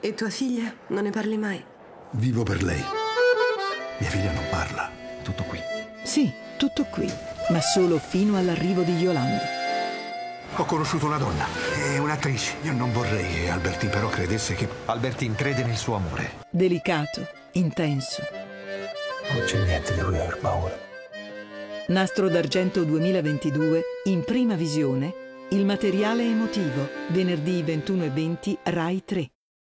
E tua figlia? Non ne parli mai? Vivo per lei. Mia figlia non parla. Tutto qui. Sì, tutto qui, ma solo fino all'arrivo di Yolande. Ho conosciuto una donna, è un'attrice. Io non vorrei che Albertine però credesse che... Albertine crede nel suo amore. Delicato, intenso. Non c'è niente di cui aver paura. Nastro d'Argento 2022, in prima visione, il materiale emotivo, venerdì 21:20, Rai 3.